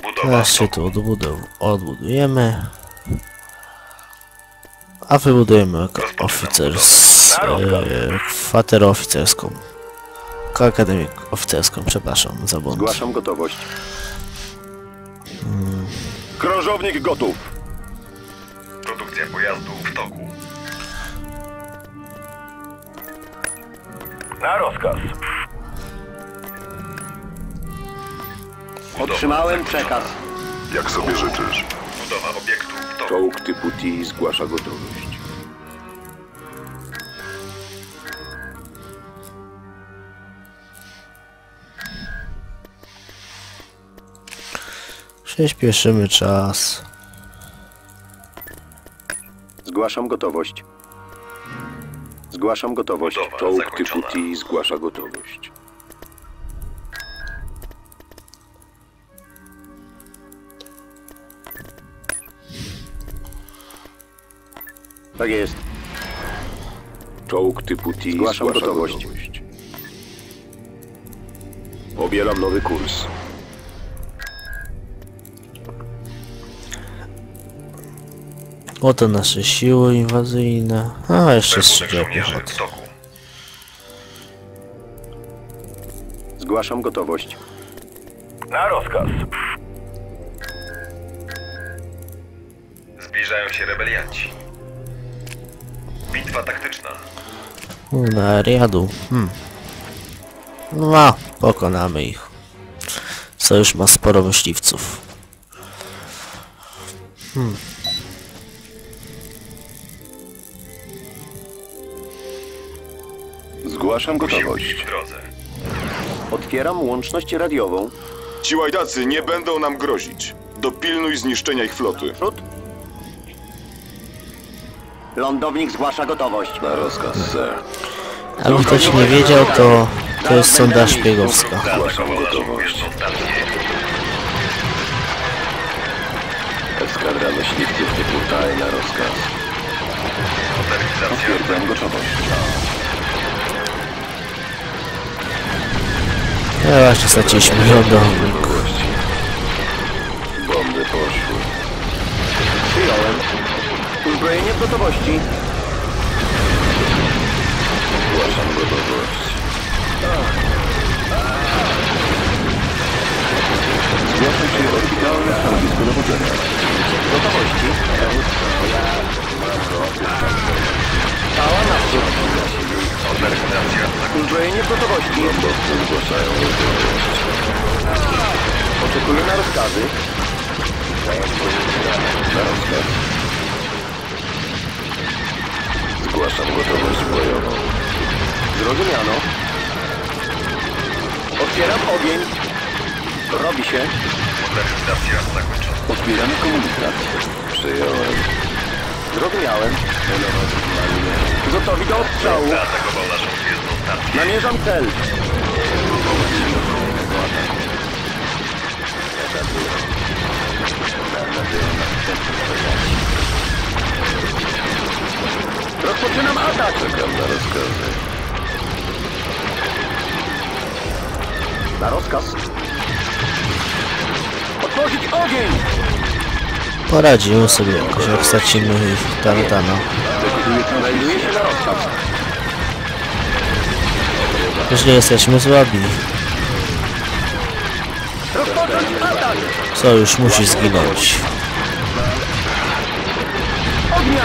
Teraz się tu odbudujemy. A wybudujemy kwaterę oficerską. Akademię oficerską, przepraszam za błąd. Zgłaszam gotowość. Krążownik gotów. Produkcja pojazdu w toku. Na rozkaz. Otrzymałem przekaz. Jak sobie życzysz? Budowa obiektu w toku. Czołg typu T zgłasza gotowość. Przyspieszymy czas. Zgłaszam gotowość. Zgłaszam gotowość. Budowa Czołg zakończona. typu T zgłasza gotowość. Tak jest. Czołg typu T zgłaszam gotowość. Pobieram nowy kurs. Oto nasze siły inwazyjne. A, jeszcze Rachunek strzelił żołnierzy piechotę. w toku. Zgłaszam gotowość. Na rozkaz. Zbliżają się rebelianci. Bitwa taktyczna. Na Riadu. No, pokonamy ich. Sojusz ma sporo myśliwców. Zgłaszam Musimy gotowość. być w drodze. Otwieram łączność radiową. Ci łajdacy nie będą nam grozić. Dopilnuj zniszczenia ich floty. Przód. Lądownik zgłasza gotowość. Na rozkaz, sir. Aby ktoś nie wiedział, to jest sonda szpiegowska. Zaatakował naszą powierzchnią stację. Eskadra myśliwców typu TAE na rozkaz. Modernizacja. Potwierdzam gotowość. No właśnie, straciliśmy lądownik. Bomby poszły. Przyjąłem. Uzbrojenie w gotowości. Zgłaszam gotowość. Zgłaszam się orbitalne stanowisko dowodzenia. Gotowości. Stała naprzód. Modernizacja. Uzbrojenie w gotowości. Lądowcy zgłaszają gotowość. Oczekuję na rozkazy. Na rozkaz. Zgłaszam gotowość bojową. Zrozumiano. Otwieram ogień. Robi się. Modernizacja zakończona. Otwieramy komunikat. Przyjąłem. Zrozumiałem. Gotowi do ostrzału. Zaatakował naszą gwiezdną stację. Namierzam cel. Rozpoczynam atak. Czekam na rozkazy. Na rozkaz. Otworzyć ogień. Poradzimy sobie jakoś, jak stracimy ich Tartana. Znajduję się na rozkaz. Już nie jesteśmy słabi. Rozpocząć atak. Sojusz musi zginąć. Ognia.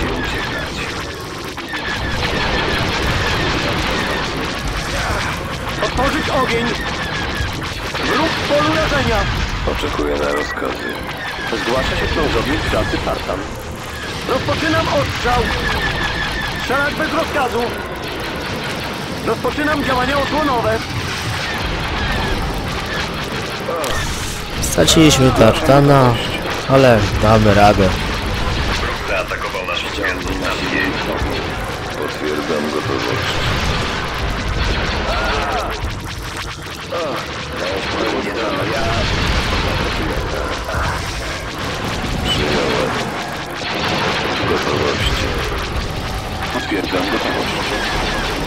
Otworzyć ogień. Wróg w polu rażenia. Oczekuję na rozkazy. Zgłasza się krążownik klasy Tartan. Rozpoczynam ostrzał. Strzelać bez rozkazu. Rozpoczynam działania osłonowe. Straciliśmy Tartana, ale damy radę. Zaatakował naszą gwiezdną stację. Potwierdzam gotowość. Przyjąłem. Gotowość. Potwierdzam gotowość.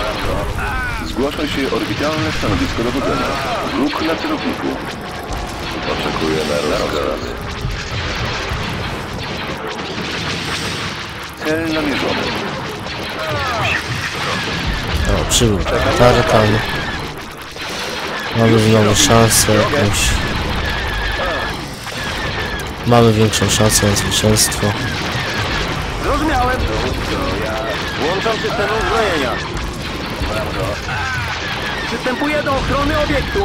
Zgłasza się orbitalne stanowisko dowodzenia. Wróg na celowniku. Oczekuję na rozkaz. Cel namierzony. O, przybył tartan. Mamy znowu szansę jakąś. Mamy większą szansę na zwycięstwo. Zrozumiałem. Włączam system uzbrojenia. Przystępuję do ochrony obiektu.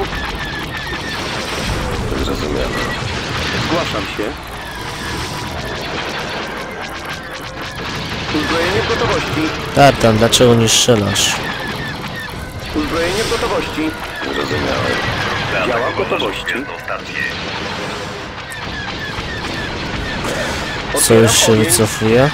Zrozumiano. Zgłaszam się. Uzbrojenie w gotowości. Tartan, dlaczego nie strzelasz? Uzbrojenie w gotowości. Zrozumiałem. Działa w gotowości. Sojusz się wycofuje.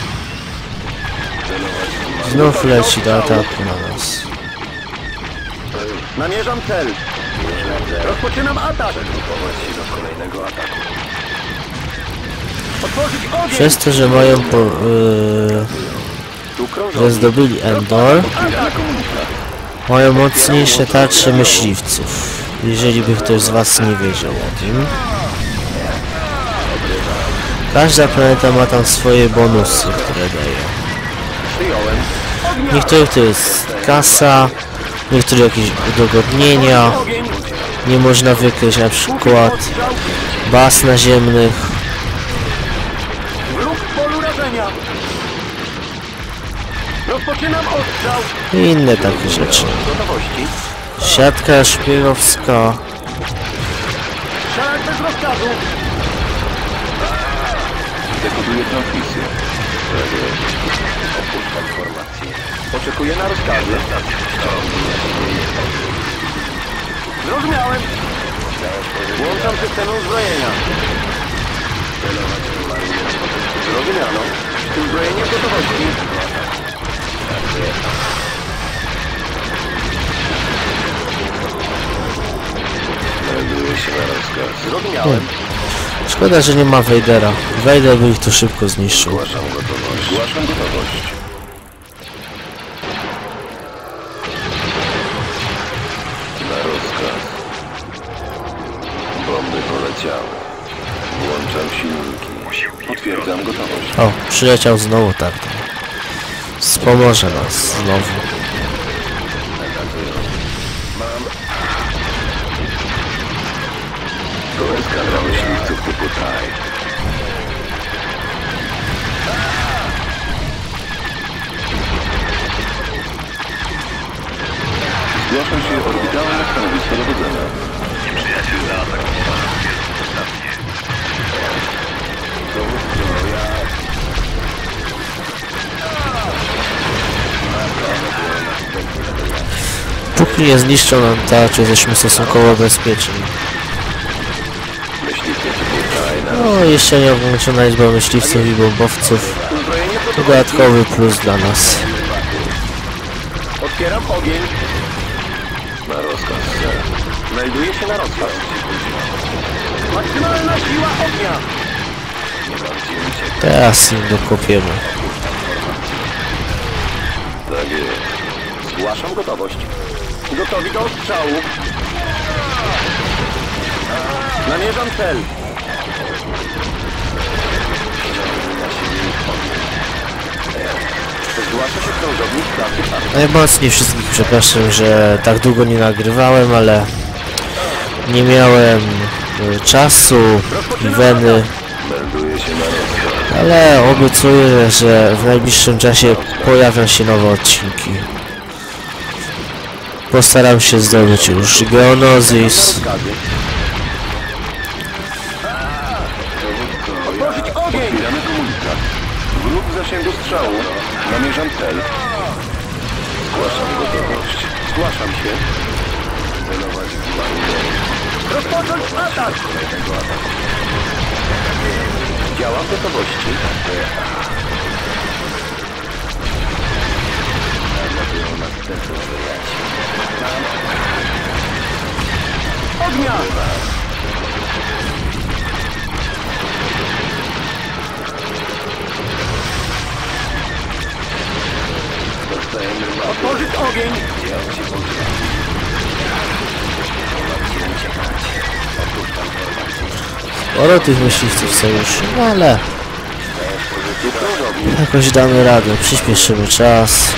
Znów leci do ataku na nas. Namierzam cel. Rozpoczynam atak. Do kolejnego ataku. Otworzyć ogień. Przez to, że mają że zdobyli Endor, Atak. mają mocniejsze tarcze myśliwców. Jeżeli by ktoś z was nie wiedział o tym. Każda planeta ma tam swoje bonusy, które daje. Przyjąłem. Niektórych to jest kasa, niektórych jakieś udogodnienia. Ogień. Nie można wykryć na przykład baz naziemnych. Wróg w polu rażenia. Rozpoczynam ostrzał. I inne takie rzeczy. Gotowości. Siatka szpiegowska. Strzelać bez rozkazu. Dekoduję transmisję. Opuszczam formację. Oczekuję na rozkazy. Zrozumiałem. Włączam system uzbrojenia. Zrozumiano. Uzbrojenie w gotowości. Znajduję się na rozkaz. Zrozumiałem. Szkoda, że nie ma Vadera. Vader by ich tu szybko zniszczył. Zgłaszam gotowość. Zgłaszam gotowość. Na rozkaz. Bomby poleciały. Włączam silniki. Potwierdzam gotowość. O, przyleciał znowu tartan. Wspomoże nas znowu. Mam. To eskadra myśliwców typu TIE. Zgłaszam się orbitalne stanowisko dowodzenia. Nieprzyjaciel zaatakował stację. Póki nie zniszczą nam tarczy, jesteśmy stosunkowo bezpieczni. Myśliwcy typu TIE na No, jeszcze nie ograniczona liczba myśliwców i bombowców. uzbrojenie To gotowości. dodatkowy plus dla nas. Otwieram ogień. Na rozkaz, sir. Znajduję się na rozkaz. Maksymalna siła ognia. Nie mam gdzie uciekać. Teraz im dokopiemy. Tak jest. Zgłaszam gotowość. Gotowi do ostrzału. Namierzam cel. Zgłasza się krążownik klasy Tartan. Najmocniej wszystkich przepraszam, że tak długo nie nagrywałem, ale nie miałem czasu i weny, Melduje się na rozkaz. ale obiecuję, że w najbliższym czasie pojawią się nowe odcinki. Postaram się zdobyć już Geonosis. Rozkazy. Otworzyć ogień! Odbieramy komunikat. Wróg w zasięgu strzału. Namierzam cel. Zgłaszam gotowość. Zgłaszam się. Celować w barunie. Rozpocząć atak! Kolejnego ataku. Działa w gotowości. Ognia! Otworzyć ogień! sporo tych myśliwców w sojuszu, no ale jakoś damy radę, przyspieszymy czas.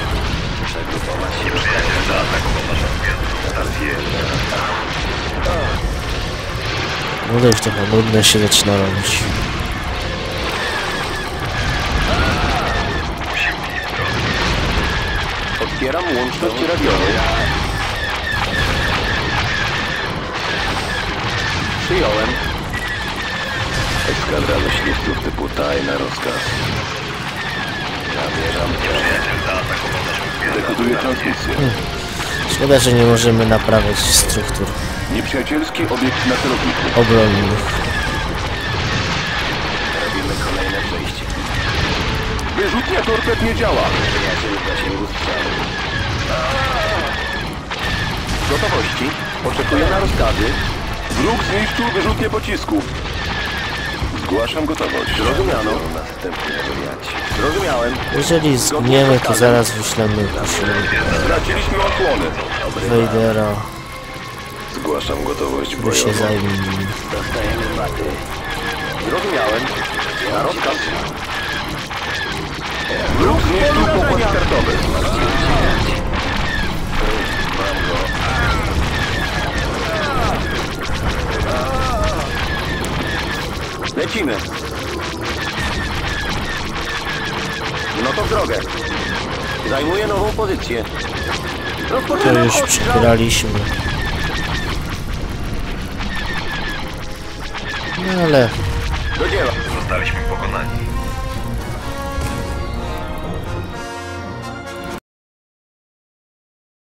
No to już trochę nudne się zaczyna robić. Otwieram łączność radiową. Przyjąłem. Eskadra myśliwców typu TIE na rozkaz. Zamierzam dekoduję transmisję. Szkoda, że nie możemy naprawiać struktur Nieprzyjacielski obiekt na celowniku. obronnych. Robimy kolejne przejście. Wyrzutnia torped nie działa. Przyjaciel w zasięgu strzału. Gotowości. Oczekuję na rozkazy. Wróg zniszczył wyrzutnię pocisków. Zgłaszam gotowość. Zrozumiano. Następny wariaci. Zrozumiałem. Jeżeli zgniemy, to zaraz wyślemy Straciliśmy osłony. Wejdera, Zgłaszam gotowość który się zajmie nim. Dostajemy maty. Zrozumiałem. Na rozkaz. Wróg zniszczył pokład startowy. Lecimy. No to w drogę. Zajmuję nową pozycję. To Rozpoczynam już odstrzał. przegraliśmy. No ale Do dzieła. Zostaliśmy pokonani.